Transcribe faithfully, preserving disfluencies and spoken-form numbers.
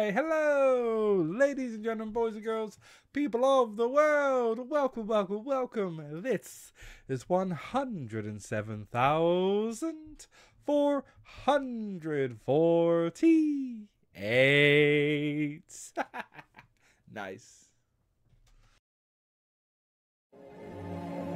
Why, hello, ladies and gentlemen, boys and girls, people of the world. Welcome, welcome, welcome. This is one hundred seven thousand four hundred forty-eight. Nice.